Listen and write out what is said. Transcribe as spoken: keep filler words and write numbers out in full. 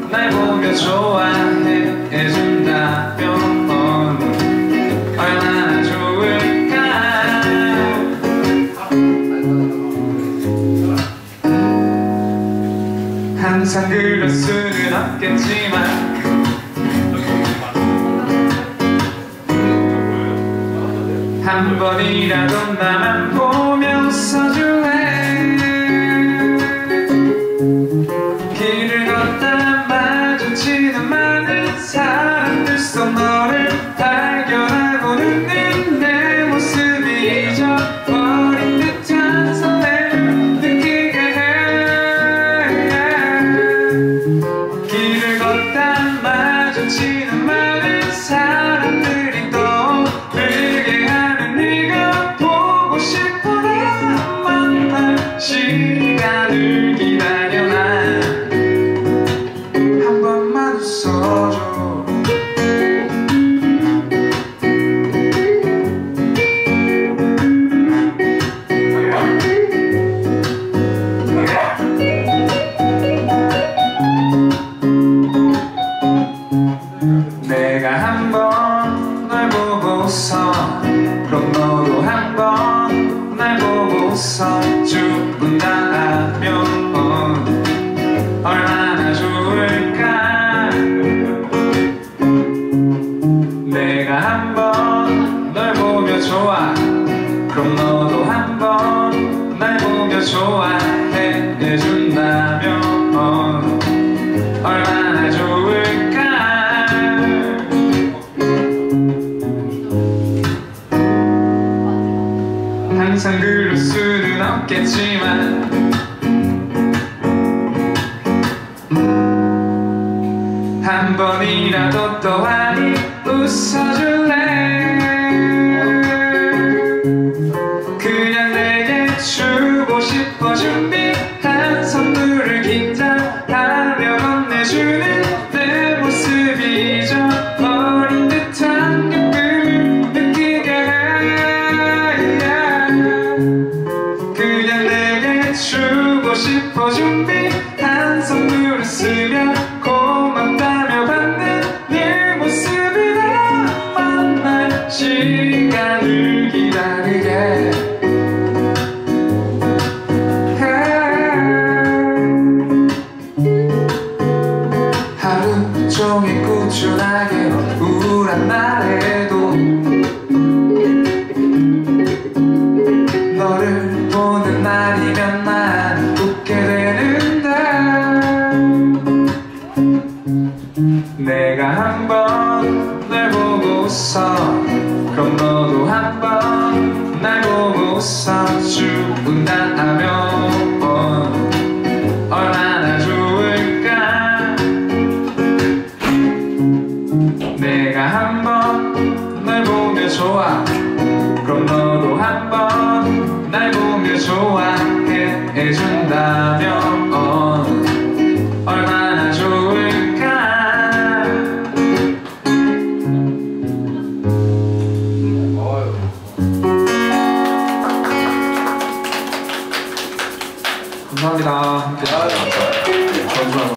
날 보며 좋아해준다면 얼마나 좋을까. 항상 그럴 수는 없겠지만 한 번이라도 나만 보며 웃어줄래. 길을 걷다 마주치는 많은 사람들 속 너를 발견하고는 내 모습이 잊어버린 듯한 설렘을 느끼게 해. 길을 걷다 마주치는 많은 사람들이 떠오르게 하는 네가 보고 싶어. 나 만날 시간을 기다려. 난 한 번만 웃어줘. 내가 한 번 널 보고 웃어. 그럼 너도 한 번 날 보고 웃어. 죽은다 하면 얼마나 좋을까. 내가 한 번 널 보며 좋아. 그럼 너도 한 번 날 보며 좋아해준다면 얼마나 좋을까. 항상 그럴 수는 없겠지만 한 번이라도 또한 웃어줄래. 그냥 내게 주고 싶어. 준비한 선물을 긴장하며 건네주는 내 모습이 잊어버린 듯한 기쁨을 느끼게 해. 그냥 내게 주고 싶어. 준비한 선물을 쓰며 고맙다며 받는 네 모습이 나 만날 시간을 기다리게 해. 하루 종일 꾸준하게 우울한 날에도 너를 보는 날이면 난 웃게 되는데. 내가 한 번 날 보고 웃어. 그럼 너도 한 번 날 보고 웃어.